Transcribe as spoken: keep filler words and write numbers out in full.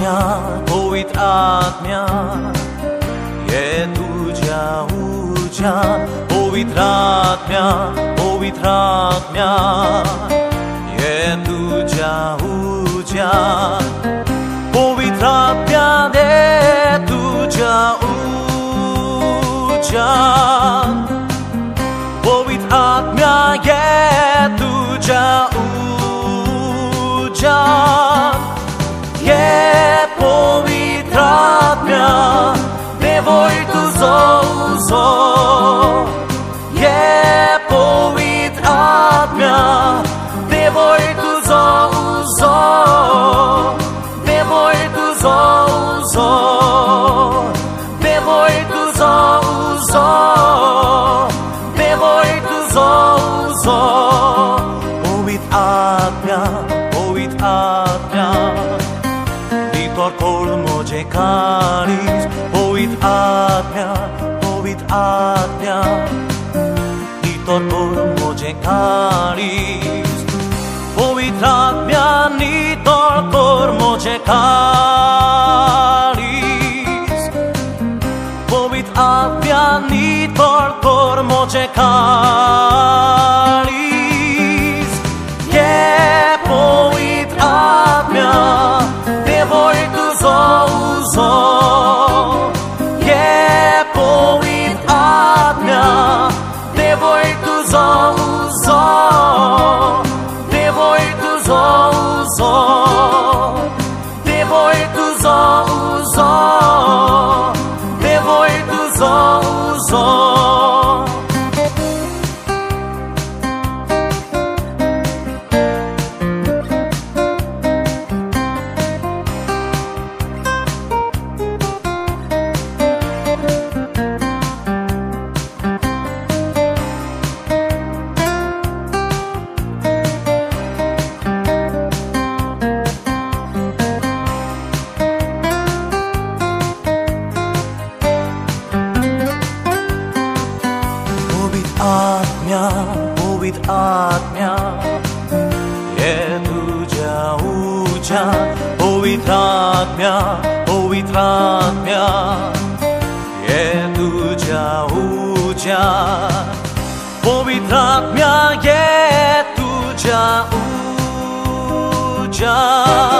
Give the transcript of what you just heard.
Atmea, Povitr Atmea, ye tuja uja, Povitr Atmea, Povitr Atmea, ye tuja uja, Povitr Atmea de tuja uja, Povitr Atmea ye tuja uja. Ye Povitr Atmea, nevoj tu zo, ye Povitr Atmea, nevoj tu zo, nevoj tu zo, nevoj tu zo, nevoj tu zo, Povitr Atmea, Povitr Atmea. Kol Mhojea karis, Povitr Atmea, Povitr Atmea, nitor kol Mhojea karis, Povitr Atmea, nitor kol Mhojea karis, Povitr Atmea, nitor kol Mhojea karis, ye Povitr Atmea. Nevoj tu zo, ye Povitr Atmea, nevoj tu zo, nevoj tu zo, nevoj tu zo, nevoj tu zo. Atmea, Povitr Atmea, ye tuja uja, Povitr Atmea, Povitr Atmea, ye tuja uja, Povitr Atmea, ye tuja uja.